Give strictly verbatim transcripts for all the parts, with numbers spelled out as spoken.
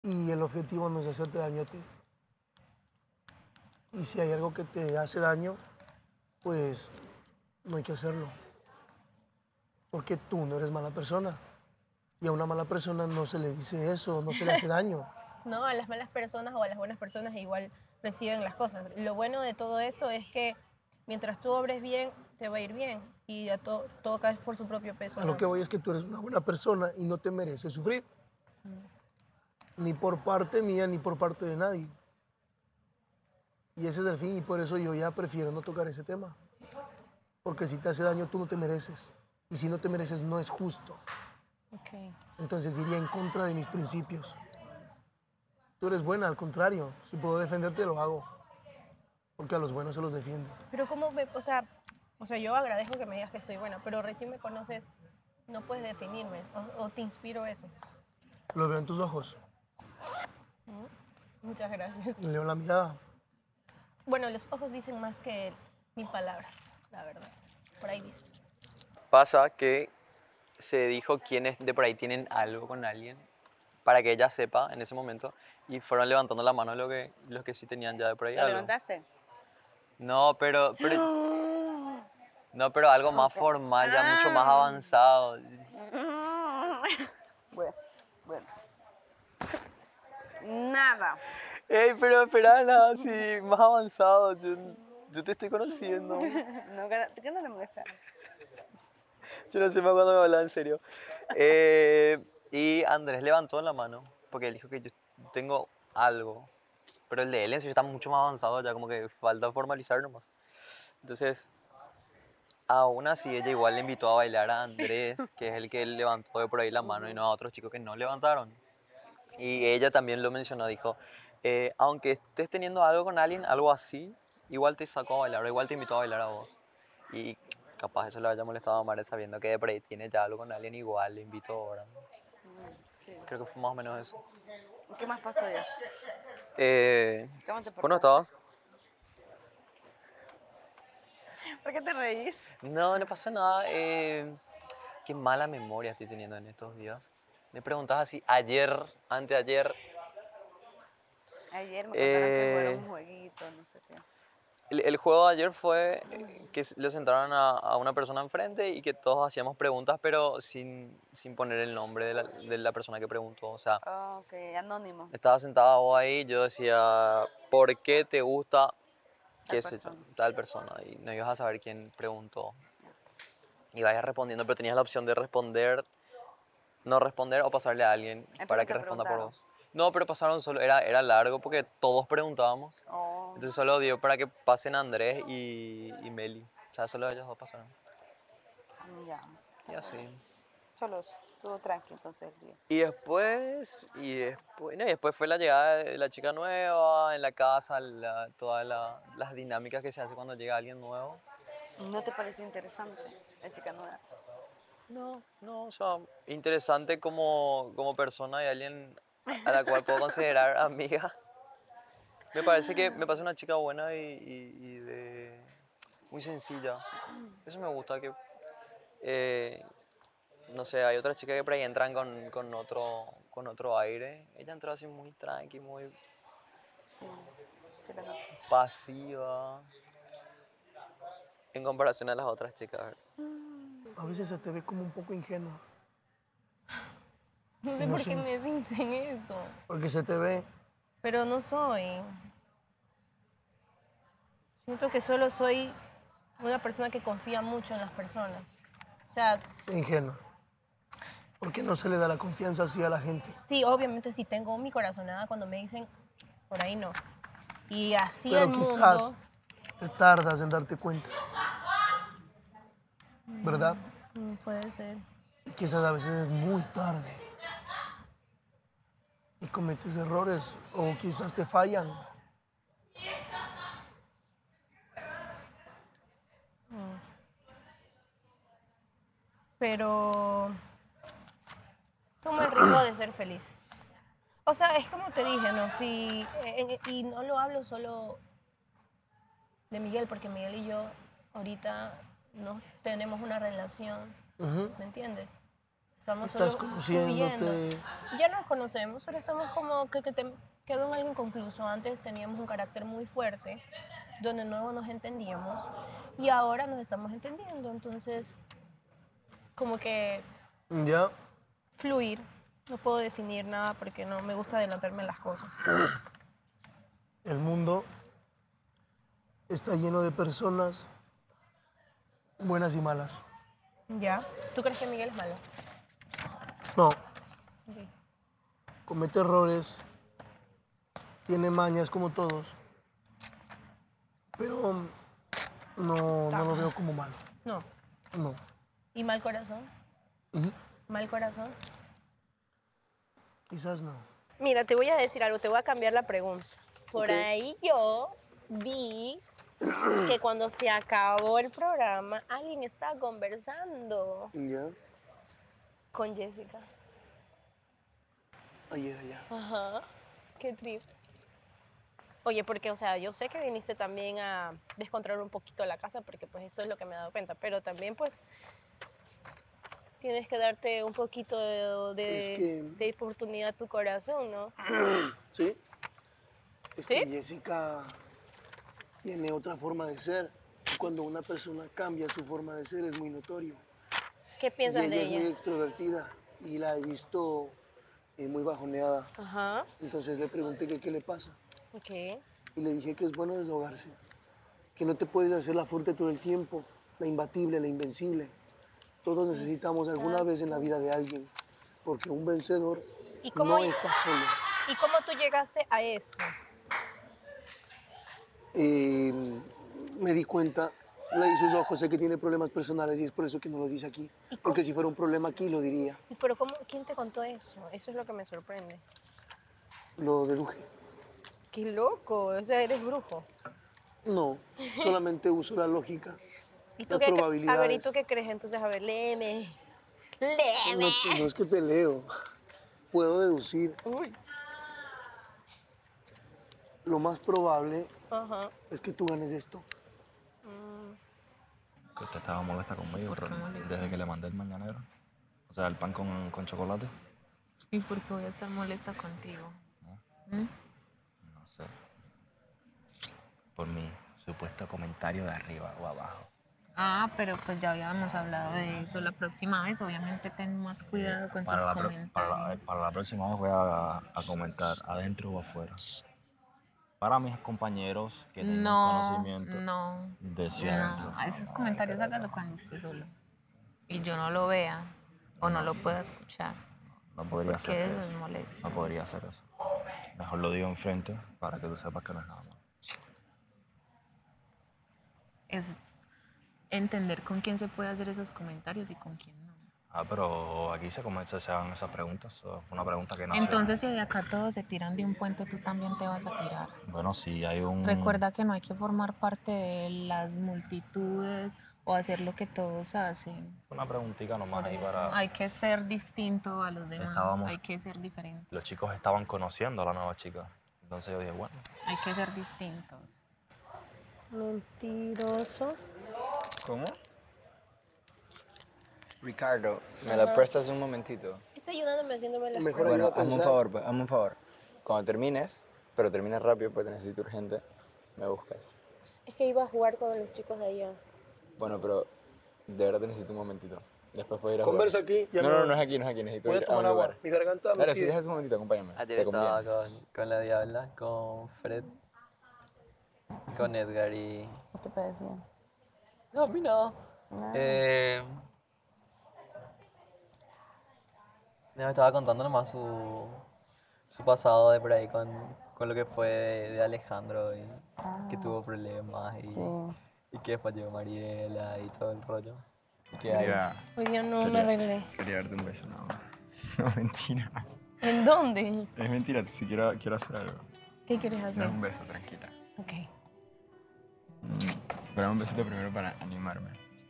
y el objetivo no es hacerte daño a ti. Y si hay algo que te hace daño, pues no hay que hacerlo. Porque tú no eres mala persona. Y a una mala persona no se le dice eso, no se le hace daño. No, a las malas personas o a las buenas personas igual reciben las cosas. Lo bueno de todo esto es que mientras tú obres bien, te va a ir bien. Y a to todo cae por su propio peso, A lo ¿no? que voy es que tú eres una buena persona y no te mereces sufrir. Ni por parte mía, ni por parte de nadie. Y ese es el fin, y por eso yo ya prefiero no tocar ese tema. Porque si te hace daño, tú no te mereces. Y si no te mereces, no es justo. Okay. Entonces iría en contra de mis principios. Tú eres buena, al contrario. Si puedo defenderte, lo hago. Porque a los buenos se los defiende. Pero cómo me, o sea, o sea, yo agradezco que me digas que soy buena, pero recién me conoces, no puedes definirme, o, o te inspiro eso. Lo veo en tus ojos. ¿Mm? Muchas gracias. Leo en la mirada. Bueno, los ojos dicen más que mil palabras, la verdad. Por ahí dice. Pasa que se dijo quiénes de por ahí tienen algo con alguien para que ella sepa en ese momento y fueron levantando la mano lo que, los que sí tenían ya de por ahí ¿Lo algo. levantaste? No, pero, pero, no, pero algo más formal, ya mucho más avanzado. Bueno, bueno. Nada. Ey, pero espera, nada, sí, más avanzado, yo, yo te estoy conociendo. No, ¿qué no te molesta? Yo no sé más cuándo me hablaba en serio. Eh, y Andrés levantó la mano porque él dijo que yo tengo algo. Pero el de él en serio está mucho más avanzado, ya como que falta formalizar nomás. Entonces, aún así ella igual le invitó a bailar a Andrés, que es el que levantó de por ahí la mano, y no a otros chicos que no levantaron. Y ella también lo mencionó, dijo, eh, aunque estés teniendo algo con alguien, algo así, igual te sacó a bailar, o igual te invitó a bailar a vos. Y capaz eso le haya molestado a Mare sabiendo que de por ahí tiene ya algo con alguien, igual le invitó ahora. Sí. Creo que fue más o menos eso. ¿Qué más pasó ya? Eh, ¿Cómo te ¿Vos no portaste? estabas? ¿Por qué te reís? No, no pasa nada. Eh, qué mala memoria estoy teniendo en estos días. Me preguntas así, ayer, anteayer, Ayer me contaron que eh, jugaron un jueguito, no sé qué. el, el juego de ayer fue que le sentaron a, a una persona enfrente y que todos hacíamos preguntas, pero sin, sin poner el nombre de la, de la persona que preguntó. O sea, Oh, ok, anónimo. estaba sentada vos ahí, yo decía, ¿por qué te gusta, Tal qué sé yo, persona. tal persona? Y no ibas a saber quién preguntó. Y vayas respondiendo, pero tenías la opción de responder, no responder o pasarle a alguien Entonces para no que te responda por preguntaron. vos. No, pero pasaron solo, era, era largo porque todos preguntábamos. Oh, Entonces solo dio para que pasen Andrés y, y Meli. O sea, solo ellos dos pasaron. ya. Y así. Solo eso. Estuvo tranqui entonces el día. Y después, y después, no, y después fue la llegada de la chica nueva en la casa, la- todas la- las dinámicas que se hace cuando llega alguien nuevo. ¿No te pareció interesante la chica nueva? No, no, o sea, interesante como, como persona y alguien a la cual puedo considerar amiga. Me parece que me parece una chica buena y, y- y de, muy sencilla. Eso me gusta, que eh, no sé, hay otras chicas que por ahí entran con, con otro, con otro aire. Ella entró así muy tranqui, muy Sí, te la noto. pasiva en comparación a las otras chicas. ¿Verdad? A veces se te ve como un poco ingenua. No sé por qué Inocente. me dicen eso, Porque se te ve pero no soy. Siento que solo soy una persona que confía mucho en las personas. O sea, ingenua. Porque no se le da la confianza así a la gente. sí, obviamente sí tengo mi corazonada cuando me dicen, por ahí no. Y así Pero el quizás mundo... te tardas en darte cuenta. ¿Verdad? Mm, puede ser. Y quizás a veces es muy tarde. Y cometes errores o quizás te fallan. Pero tomo el riesgo de ser feliz. O sea, es como te dije, ¿no? Si, en- y no lo hablo solo de Miguel, porque Miguel y yo ahorita no tenemos una relación, Ujú. ¿me entiendes? Estamos Estás solo conociéndote. fluyendo. Ya nos conocemos, pero estamos como que, que te, quedó en algo inconcluso. Antes teníamos un carácter muy fuerte, donde no nos entendíamos, y ahora nos estamos entendiendo. Entonces, como que Ya, fluir. No puedo definir nada porque no me gusta adelantarme en las cosas. el mundo está lleno de personas buenas y malas. ¿Ya? ¿Tú crees que Miguel es malo? No, Ok. comete errores, tiene mañas como todos, pero no, no lo veo como malo. No. No. ¿Y mal corazón? Ujú. ¿Mal corazón? Quizás no. Mira, te voy a decir algo, te voy a cambiar la pregunta. Por Ok. ahí yo vi que cuando se acabó el programa, alguien estaba conversando Ya, con Jessica. ayer allá. Ajá, qué trip. Oye, porque, o sea, yo sé que viniste también a descontrolar un poquito la casa, porque pues eso es lo que me he dado cuenta, pero también pues tienes que darte un poquito de, de, Es que- de oportunidad a tu corazón, ¿no? ¿Sí? Es ¿Sí? que Jessica tiene otra forma de ser. Y cuando una persona cambia su forma de ser es muy notorio. ¿Qué Y piensas ella de es muy ella? extrovertida y la he visto eh, muy bajoneada. Ajá, Entonces le pregunté que qué le pasa ok. y le dije que es bueno desahogarse, que no te puedes hacer la fuerte todo el tiempo, la imbatible, la invencible. Todos necesitamos alguna vez en la vida de alguien, porque un vencedor ¿Y cómo, no está solo. ¿Y cómo tú llegaste a eso? Eh, me di cuenta, leí sus ojos, sé que tiene problemas personales y es por eso que no lo dice aquí. ¿Y cómo? Porque si fuera un problema aquí lo diría. Pero cómo, ¿quién te contó eso? Eso es lo que me sorprende. Lo deduje. Qué loco, o sea, eres brujo. No, solamente uso la lógica, ¿Y tú las qué, cre- probabilidades. a ver, ¿y tú qué crees? Entonces, a ver, léeme. No, Léeme. no es que te leo, puedo deducir. Uy. Lo más probable Ajá. es que tú ganes esto. Que usted estaba molesta conmigo pero desde que le mandé el mañanero. O sea, el pan con, con chocolate. ¿Y por qué voy a estar molesta contigo? ¿Mm? No sé. Por mi supuesto comentario de arriba o abajo. Ah, pero pues ya habíamos hablado de eso la próxima vez. Obviamente ten más cuidado con Para tus la, pro- para, la, comentarios. para la próxima vez voy a, a comentar adentro o afuera. Para mis compañeros que tengan No, conocimiento no, de siempre. no. A esos comentarios hágalo cuando esté solo. Y yo no lo vea o no lo pueda escuchar. No podría Porque hacer eso es eso. molesto. No podría hacer eso. Mejor lo digo enfrente para que tú sepas que no es nada malo. Es entender con quién se puede hacer esos comentarios y con quién no. Ah, pero aquí se comienza, se hagan esas preguntas. Eso fue una pregunta que nació. Entonces, si de acá todos se tiran de un puente, tú también te vas a tirar. Bueno, sí, hay un... Recuerda que no hay que formar parte de las multitudes o hacer lo que todos hacen. Una preguntita nomás Por ahí eso, para... hay que ser distinto a los demás, Estábamos- hay que ser diferente, Los chicos estaban conociendo a la nueva chica. Entonces yo dije, bueno, hay que ser distintos. Mentiroso. ¿Cómo? Ricardo, ¿me la prestas un momentito? Está ayudándome haciéndome las Mejor cosas. ayuda Bueno, a hazme un pensar. favor, pues, hazme un favor. Cuando termines, pero termines rápido porque te necesito urgente, me buscas. Es que iba a jugar con los chicos de allá. Bueno, pero de verdad te necesito un momentito. Después puedo ir a jugar. Conversa aquí. ya No, no, no es aquí, no es aquí. Necesito Voy a ir a tomar un agua. lugar. Mi garganta me Dale, si pide. dejas un momentito, acompáñame. Ayer Te estaba conviene. con, con la Diabla, con Fred, con Edgar y... ¿Qué te parecía? No, a mí no. Eh, me estaba contando nomás su, su pasado de por ahí con, con lo que fue de, de Alejandro y que tuvo problemas y, y que después llegó Mariela y todo el rollo. Y que hay- Hoy día no me Quería- arreglé. quería darte un beso nada más. No, mentira. ¿En dónde? Es mentira, si quiero, quiero hacer algo. ¿Qué quieres hacer? Dame un beso, tranquila. Ok. Pero un besito primero para animarme.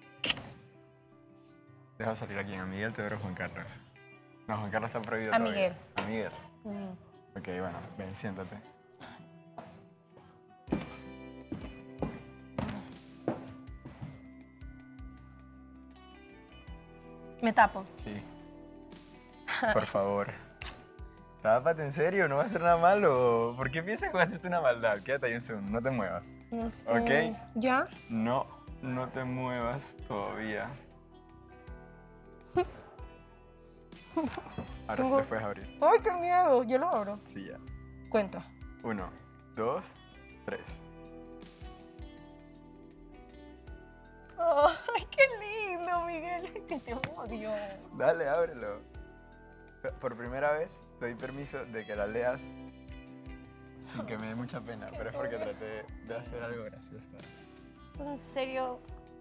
Deja salir a quién, a Miguel, te veo Juan Carlos. No, Juan Carlos está prohibido A todavía. Miguel. A Miguel. Mm. Ok, bueno, ven, siéntate. Me tapo. Sí. Por favor. Tápate, en serio, no va a hacer nada malo. ¿Por qué piensas que va a hacerte una maldad? Quédate ahí un segundo, no te muevas. No sé. ¿Ok? ¿Ya? No, no te muevas todavía. Ahora sí Tengo- lo puedes abrir. ¡Ay, qué miedo! Yo lo abro. Sí, ya. Cuenta. Uno, dos, tres. ¡Ay, qué lindo, Miguel! Que te odio. Dale, ábrelo. Por primera vez te doy permiso de que la leas sin que me dé mucha pena, pero es porque traté de hacer algo gracioso. Pues en serio,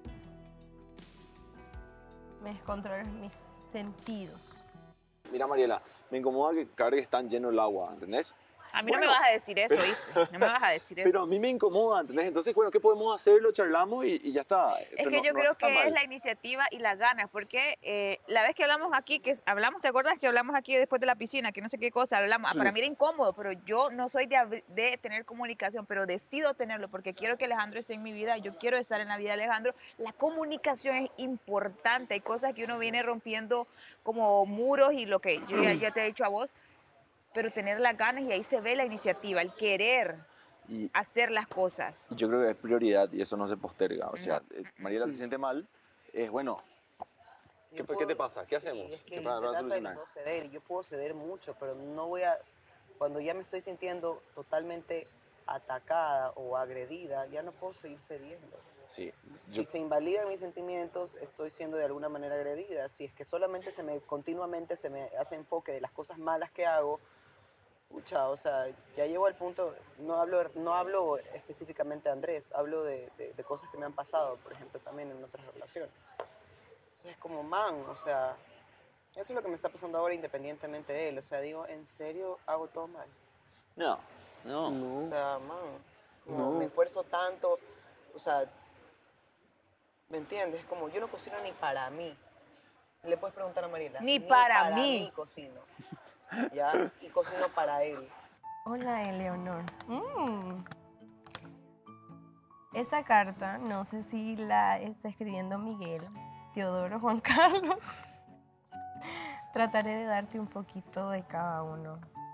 me descontrolas mis sentidos. Mira, Mariela, me incomoda que cargues tan lleno el agua, ¿entendés? A mí no Bueno, me vas a decir eso, pero- ¿viste? No me vas a decir eso. Pero a mí me incomoda, ¿entendés? Entonces, bueno, ¿qué podemos hacer? Lo charlamos y, y ya está. Es Pero que no- yo no creo está que es mal. la iniciativa y las ganas, porque eh, la vez que hablamos aquí, que es- hablamos, ¿te acuerdas que hablamos aquí después de la piscina, que no sé qué cosa, hablamos, Sí. para mí era incómodo, pero yo no soy de, abri- de tener comunicación, pero decido tenerlo, porque quiero que Alejandro esté en mi vida, yo quiero estar en la vida de Alejandro. La comunicación es importante, hay cosas que uno viene rompiendo como muros y lo que yo ya, ya te he dicho a vos, pero tener las ganas y ahí se ve la iniciativa, el querer Y hacer las cosas. yo creo que es prioridad y eso no se posterga. O sea, eh, Mariela se siente mal, es bueno. ¿Qué, Yo ¿Qué puedo- te pasa? ¿Qué sí, hacemos? es que ¿Qué para, se para trata de solucionar? no ceder, y yo puedo ceder mucho, pero no voy a... Cuando ya me estoy sintiendo totalmente atacada o agredida, ya no puedo seguir cediendo. Sí, Si yo, se invalidan mis sentimientos, estoy siendo de alguna manera agredida. Si es que solamente se me, continuamente se me hace enfoque de las cosas malas que hago, pucha, o sea, ya llego al punto, no hablo, no hablo específicamente de Andrés, hablo de, de- de cosas que me han pasado, por ejemplo, también en otras relaciones. Entonces es como, man, o sea, eso es lo que me está pasando ahora independientemente de él. O sea, digo, ¿en serio hago todo mal? no, no. O sea, man, como No. me esfuerzo tanto, o sea, ¿me entiendes? Como yo no cocino ni para mí. Le puedes preguntar a Mariela. Ni para para mí. mí cocino. ¿Ya? Y cocino para él. Hola, Eleonor. Mm. Esa carta, no sé si la está escribiendo Miguel, Teodoro, Juan Carlos. Trataré de darte un poquito de cada uno.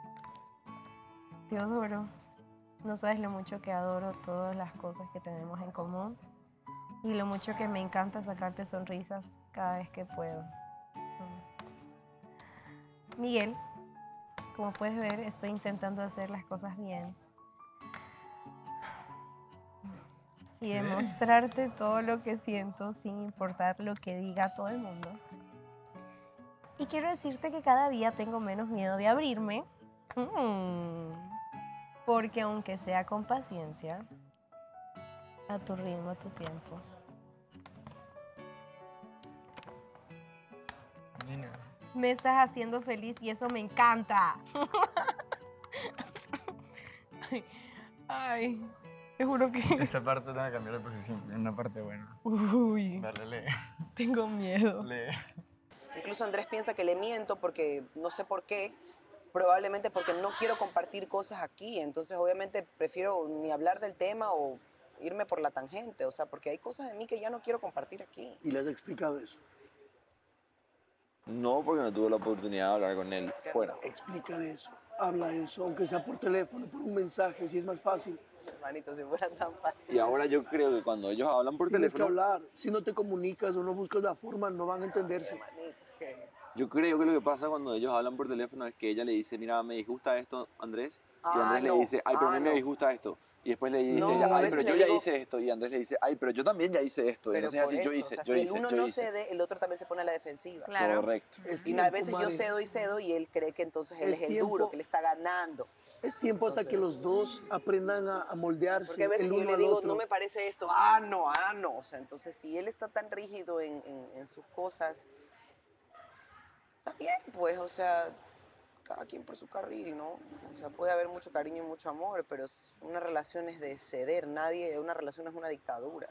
Teodoro, no sabes lo mucho que adoro todas las cosas que tenemos en común y lo mucho que me encanta sacarte sonrisas cada vez que puedo. Mm. Miguel, como puedes ver, estoy intentando hacer las cosas bien y demostrarte todo lo que siento sin importar lo que diga todo el mundo. Y quiero decirte que cada día tengo menos miedo de abrirme, mm, porque aunque sea con paciencia, a tu ritmo, a tu tiempo. Nina. Me estás haciendo feliz y eso me encanta. Ay, ay, te juro que... Esta parte tengo que cambiar de posición, es una parte buena. Uy, Dale, lee. tengo miedo. Lee. Incluso Andrés piensa que le miento porque no sé por qué. Probablemente porque no quiero compartir cosas aquí. Entonces, obviamente, prefiero ni hablar del tema o irme por la tangente. O sea, porque hay cosas de mí que ya no quiero compartir aquí. Y le has explicado eso. No, porque no tuve la oportunidad de hablar con él fuera. Explícale eso. Habla de eso, aunque sea por teléfono, por un mensaje, si es más fácil. Hermanito, si fuera tan fácil. Y ahora yo creo que cuando ellos hablan por Tienes que teléfono, hablar. Si no te comunicas o no buscas la forma, no van a entenderse. Hermanito, es que... yo creo que lo que pasa cuando ellos hablan por teléfono es que ella le dice, mira, me disgusta esto, Andrés. Y Ah, Andrés no. le dice, ay, pero a Ah, mí me no. disgusta esto. Y después le dice No, ella, a ay, veces pero le yo ya digo- hice esto. Y Andrés le dice, ay, pero yo también ya hice esto. Y Pero entonces así, por yo eso, hice, o sea, yo si hice, el uno yo no hice. cede, el otro también se pone a la defensiva. Claro. Correcto. Es Y a tiempo, veces yo Mari. cedo y cedo y él cree que entonces él Es es el tiempo. duro, que le está ganando. Es tiempo hasta que los dos aprendan a, a moldearse Porque a veces el yo uno le al digo, otro. no me parece esto, ah, no, ah, no. O sea, entonces si él está tan rígido en, en- en sus cosas, está bien, pues, o sea, cada quien por su carril, ¿no? O sea, puede haber mucho cariño y mucho amor, pero es- una relación es de ceder, nadie, una relación es una dictadura.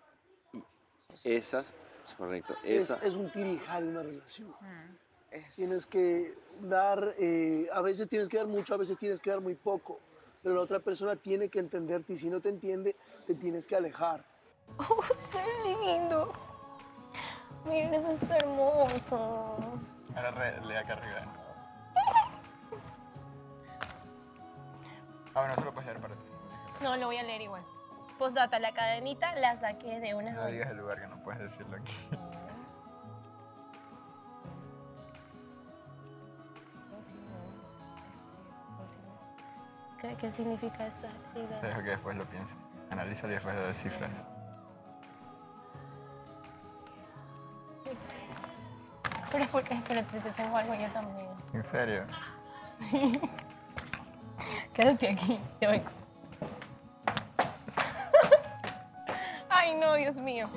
Esas, es correcto, Es, esa. es un tirijal una relación. Es- Tienes que dar, eh, a veces tienes que dar mucho, a veces tienes que dar muy poco. Pero la otra persona tiene que entenderte y si no te entiende, te tienes que alejar. ¡Oh, qué lindo! Miren, eso está hermoso. Ahora re- lee acá arriba. Ah, bueno, eso lo puedes leer para ti. No, lo voy a leer igual. Postdata, la cadenita la saqué de una No joya. digas el lugar, que no puedes decirlo aquí. ¿Qué, qué significa esta sigla? Te dejo que después lo pienses. Analízalo y después lo descifras. Pero es porque, espérate, te tengo algo yo también. ¿En serio? Quédate aquí, ya vengo. Ay, no, Dios mío.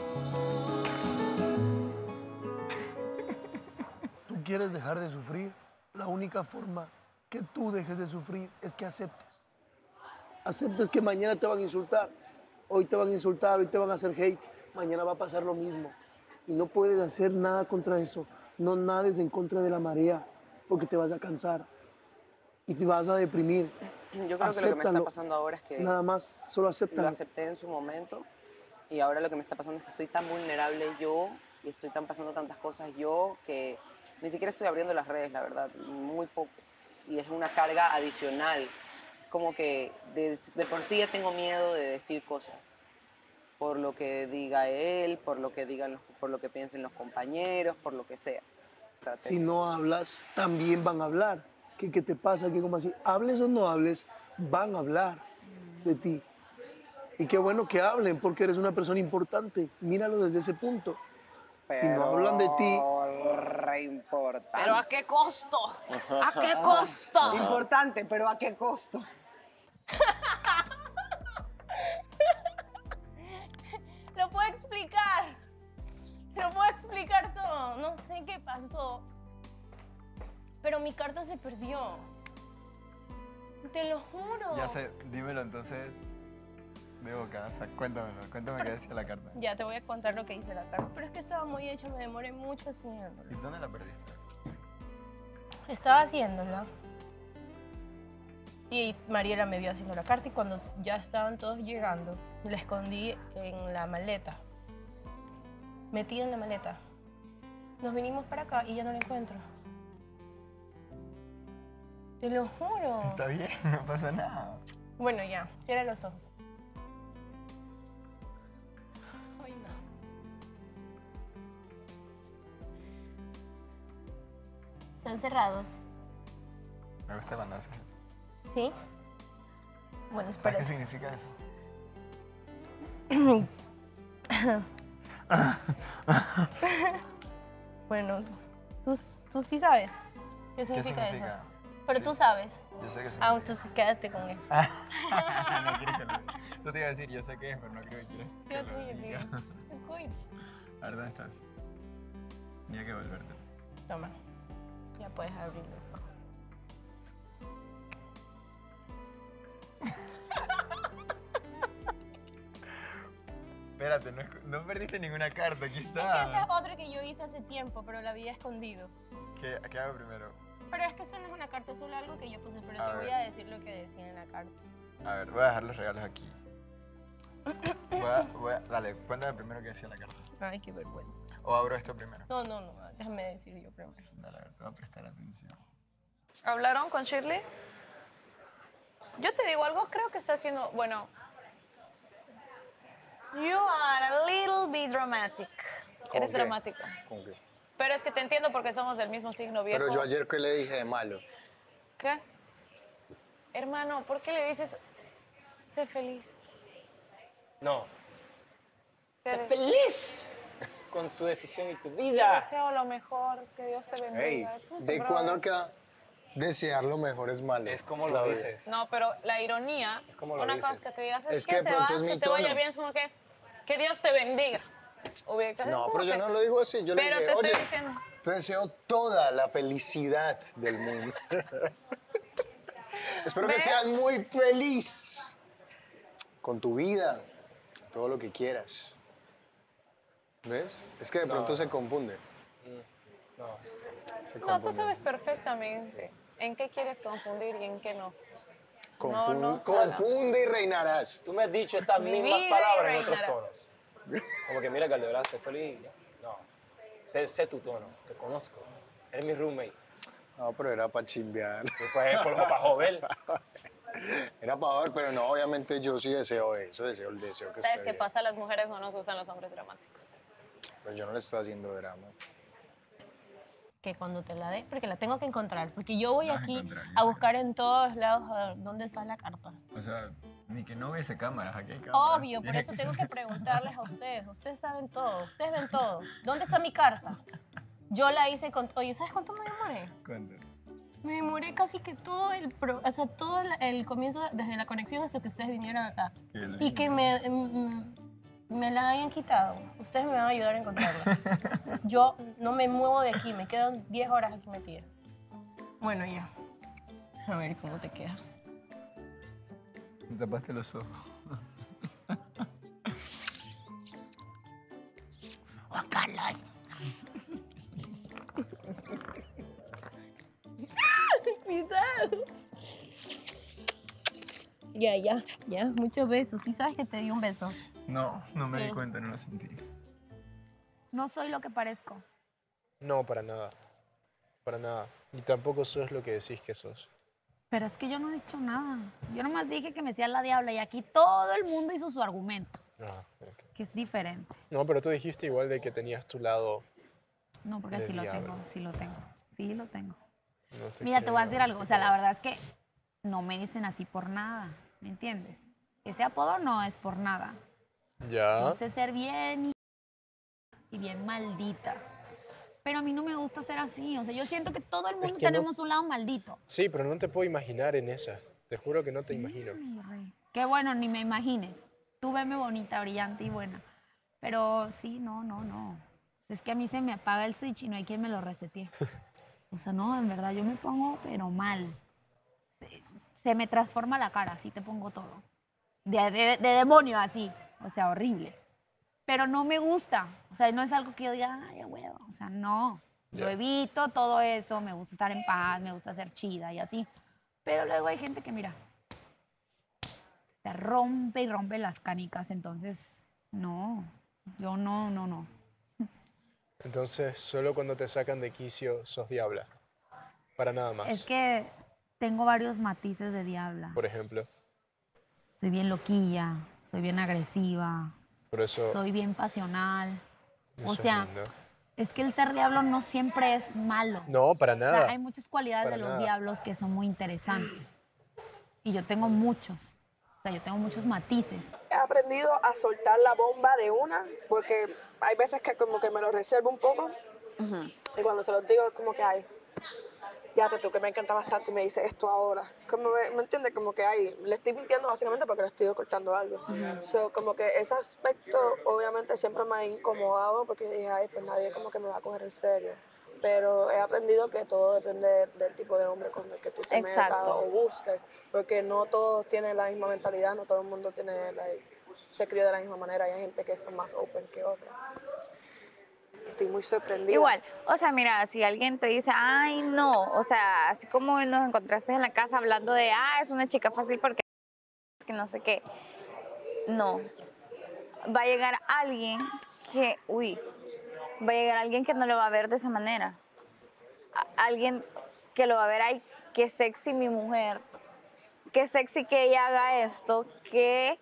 Tú quieres dejar de sufrir, la única forma que tú dejes de sufrir es que aceptes. Aceptes que mañana te van a insultar, hoy te van a insultar, hoy te van a hacer hate, mañana va a pasar lo mismo. Y no puedes hacer nada contra eso. No nades en contra de la marea, porque te vas a cansar y te vas a deprimir. Yo creo que lo que me está Acéptalo. pasando ahora es que Nada más, solo lo acéptalo. acepté en su momento y ahora lo que me está pasando es que estoy tan vulnerable yo y estoy tan pasando tantas cosas yo que ni siquiera estoy abriendo las redes, la verdad, muy poco. Y es una carga adicional. Es como que de, de por sí ya tengo miedo de decir cosas. Por lo que diga él, por lo que digan, los- por lo que piensen los compañeros, por lo que sea. Traté- Si no hablas, también van a hablar. ¿Qué, qué te pasa? ¿Qué como así? Hables o no hables, van a hablar de ti. Y qué bueno que hablen, porque eres una persona importante. Míralo desde ese punto. Si no hablan de ti, Re importante. ¿Pero a qué costo? ¿A qué costo? Importante, pero ¿a qué costo? Lo puedo explicar. Lo puedo explicar todo. No sé qué pasó. Pero mi carta se perdió. Te lo juro. Ya sé, dímelo entonces de boca. O sea, cuéntamelo. Cuéntame qué decía la carta. Ya te voy a contar lo que dice la carta. Pero es que estaba muy hecha, me demoré mucho haciéndolo. ¿Y dónde la perdiste? Estaba haciéndola. Y Mariela me vio haciendo la carta y cuando ya estaban todos llegando, la escondí en la maleta. Metida en la maleta. Nos vinimos para acá y ya no la encuentro. Te lo juro. Está bien, no pasa nada. Bueno, ya, cierra los ojos. Ay, no. Están cerrados. Me gusta cuando haces eso. ¿Sí? Bueno, ¿Sabes qué espera. significa eso? Bueno, ¿tú, tú sí sabes qué ¿Qué significa, significa? eso. Pero Sí. tú sabes. Yo sé qué Ah, significa. entonces quédate con eso. No quieres que lo diga. Yo te iba a decir, yo sé qué es, pero no creo que quieres que Quédate lo con diga. eso. Uy, ch, ch. A ver, ¿dónde estás? Tenía que volverte. Toma. Ya puedes abrir los ojos. Espérate, no, es- no perdiste ninguna carta, aquí Es que ese es está. otro que yo hice hace tiempo, pero la había escondido. ¿Qué, ¿Qué hago primero? Pero es que eso no es una carta, es solo algo que yo puse, pero A te voy ver. a decir lo que decía en la carta. A ver, voy a dejar los regalos aquí. Voy a, voy a- dale, cuéntame primero qué decía la carta. Ay, qué vergüenza. O abro esto primero. No, no, no, déjame decir yo primero. Dale, a ver, te voy a prestar atención. ¿Hablaron con Shirley? Yo te digo algo, creo que está haciendo, bueno, you are a little bit dramatic. Eres qué? dramático. ¿Con qué? Pero es que te entiendo porque somos del mismo signo viejo. Pero yo ayer, ¿qué le dije de malo? ¿Qué? Hermano, ¿por qué le dices, sé feliz? No. Te Sé de- feliz con tu decisión y tu Te vida. deseo lo mejor, que Dios te bendiga. Ey, Es como tu ¿de brother. cuándo acá desear lo mejor es malo? Es como lo Claudia? dices. No, pero la ironía, como lo una cosa es dices. que te digas, es, Es que, que de se pronto va, es mi que te vaya tono. bien, es como que, que Dios te bendiga. Ubicas, es No, como pero yo que- no lo digo así. Yo Pero le te dije, estoy oye, diciendo. te deseo toda la felicidad del mundo. Espero que ¿Ves? seas muy feliz con tu vida, todo lo que quieras. ¿Ves? Es que de No. pronto se confunde. No. Se No, tú confunde. sabes perfectamente en qué quieres confundir y en qué no. Confun- no, Sala. confunde y reinarás. Tú me has dicho estas Mi mismas vida y palabras en otros reinará. tonos. Como que mira, Caldebrán, sé feliz. No. Sé, sé tu tono. Te conozco. Eres mi roommate. No, pero era para chimbear. Sí, pues, por para joder. Era para ver, pero no, obviamente yo sí deseo eso, deseo el deseo que ¿Sabes esté qué bien. pasa? Las mujeres no nos gustan los hombres dramáticos. Pero yo no le estoy haciendo drama. Que cuando te la dé, porque la tengo que encontrar. Porque yo voy aquí a buscar en todos lados a ver dónde está la carta. O sea, ni que no hubiese cámaras, aquí hay cámaras. Obvio, por eso tengo que preguntarles a ustedes. Ustedes saben todo, ustedes ven todo. ¿Dónde está mi carta? Yo la hice con... Oye, ¿sabes cuánto me demoré? ¿Cuánto? Me demoré casi que todo el, pro- o sea, todo el, el comienzo, desde la conexión hasta que ustedes vinieron acá. Qué Y lindo. que me, mm, me la hayan quitado. Ustedes me van a ayudar a encontrarla. Yo no me muevo de aquí, me quedan diez horas aquí metida. Bueno, ya. A ver cómo te queda. Me tapaste los ojos. Juan Carlos. Cuidado. Ya, ya, ya. Muchos besos. ¿Sí sabes que te di un beso? No, no me Sí. di cuenta, no lo sentí. No soy lo que parezco. No, para nada. Para nada. Ni tampoco sos lo que decís que sos. Pero es que yo no he dicho nada. Yo nomás dije que me hacía la diabla y aquí todo el mundo hizo su argumento, Ah, ok. que es diferente. No, pero tú dijiste igual de que tenías tu lado. No, porque De sí lo diablo. tengo, sí lo tengo. Sí lo tengo. No te Mira, te voy a creo, decir no algo. te O sea, la creo. verdad es que no me dicen así por nada. ¿Me entiendes? Ese apodo no es por nada. Ya. Yo sé ser bien y, y bien maldita. Pero a mí no me gusta ser así. O sea, yo siento que todo el mundo que no- tenemos un lado maldito. Sí, pero no te puedo imaginar en esa. Te juro que no te imagino. Mi rey. Qué bueno, ni me imagines. Tú veme bonita, brillante y buena. Pero sí, no, no, no. Es que a mí se me apaga el switch y no hay quien me lo resetee. O sea, no, en verdad, yo me pongo, pero mal. Se, se me transforma la cara, así te pongo todo. De, de- de demonio, así. O sea, horrible. Pero no me gusta. O sea, no es algo que yo diga, ay, a huevo. O sea, no. Yo Ya. evito todo eso, me gusta estar en paz, me gusta ser chida y así. Pero luego hay gente que, mira, te rompe y rompe las canicas. Entonces, no. Yo no, no, no. Entonces, solo cuando te sacan de quicio sos diabla. Para nada más. Es que tengo varios matices de diabla. Por ejemplo. Soy bien loquilla, soy bien agresiva, Por eso. soy bien pasional. eso O es sea, lindo. es que el ser diablo no siempre es malo. No, para O nada. sea, hay muchas cualidades Para de los nada. diablos que son muy interesantes. Y yo tengo muchos. O sea, yo tengo muchos matices. He aprendido a soltar la bomba de una, porque hay veces que como que me lo reservo un poco. Y cuando se los digo es como que, ay, ya te tú que me encanta bastante y me dice esto ahora. Como me, ¿me entiendes? Como que, ay, le estoy mintiendo básicamente porque le estoy ocultando algo. So, como que ese aspecto obviamente siempre me ha incomodado porque dije, ay, pues nadie como que me va a coger en serio. Pero he aprendido que todo depende del tipo de hombre con el que tú te metas Exacto. o busques. Porque no todos tienen la misma mentalidad, no todo el mundo tiene la, se crió de la misma manera. Hay gente que son más open que otra. Estoy muy sorprendida. Igual, o sea, mira, si alguien te dice, ay, no, o sea, así como nos encontraste en la casa hablando de, ah, es una chica fácil porque que no sé qué. No. Va a llegar alguien que, uy, va a llegar alguien que no lo va a ver de esa manera. A- alguien que lo va a ver, ay, qué sexy mi mujer, qué sexy que ella haga esto, qué,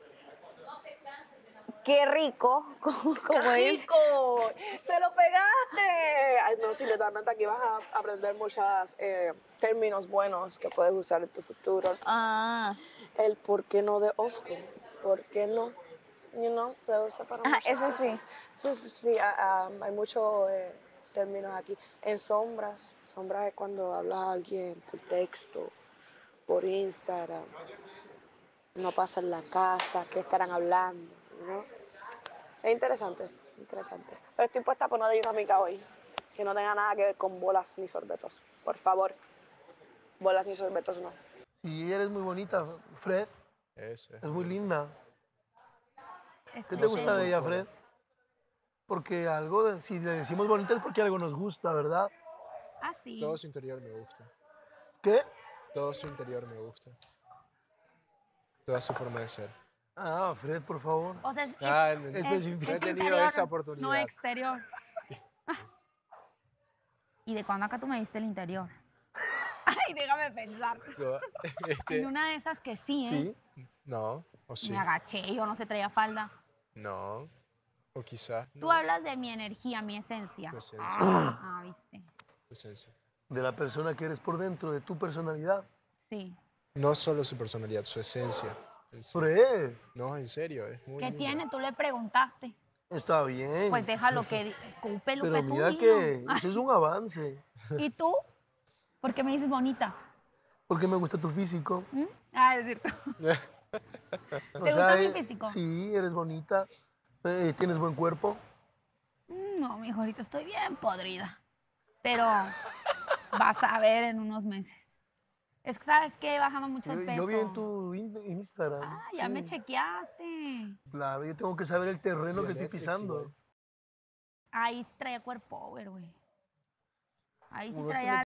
qué rico, como, ¡Qué como es. rico! ¡Se lo pegaste! Ay, no, sí, literalmente aquí vas a aprender muchos términos buenos que puedes usar en tu futuro. Ah. El por qué no de Austin. ¿Por qué no? You know, se usa para Ajá, muchas eso sí. cosas. Sí, sí, sí. ah, ah, hay muchos eh, términos aquí. En sombras. Sombras es cuando hablas a alguien por texto, por Instagram. No pasa en la casa. ¿Qué estarán hablando? You know? Es interesante, interesante. Pero estoy puesta por una dinámica hoy que no tenga nada que ver con bolas ni sorbetos. Por favor, bolas ni sorbetos no. Sí, ella eres muy bonita, Fred. Eso. Es muy linda. ¿Qué Estoy te gusta de ella, celoso. Fred? Porque algo, de- si le decimos bonita es porque algo nos gusta, ¿verdad? Ah, sí. Todo su interior me gusta. ¿Qué? Todo su interior me gusta. Toda su forma de ser. Ah, Fred, por favor. O sea, es, Ah, es- no, es- no he es tenido interior, esa oportunidad. no exterior. ¿Y de cuándo acá tú me diste el interior? Ay, déjame pensar. Yo, este, En una de esas que sí, ¿eh? sí, no, o sí, Me agaché, yo no sé, traía falda. no, o quizás Tú no, hablas de mi energía, mi esencia. Tu esencia. Ah, viste. tu esencia. De la persona que eres por dentro, de tu personalidad. Sí. No solo su personalidad, su esencia. en sí. Fred, No, en serio, es muy ¿Qué linda. tiene? Tú le preguntaste. está bien. Pues déjalo que di- escupe, Lupe, Pero tú mira dilo. que eso es un avance. ¿Y tú? ¿Por qué me dices bonita? Porque me gusta tu físico. ¿Mm? Ah, es cierto. O ¿Te sea, gusta mi eh, físico? Sí, eres bonita. eh, tienes buen cuerpo. Mm, No, mijo, ahorita estoy bien podrida. Pero vas a ver en unos meses. Es que, ¿sabes qué? He bajado mucho Yo, el peso. yo vi en tu in- Instagram. Ah, ya sí. me chequeaste. Claro, yo tengo que saber el terreno que estoy Netflix pisando. igual. Ahí sí traía cuerpo, güey. Ahí sí Uno traía tiene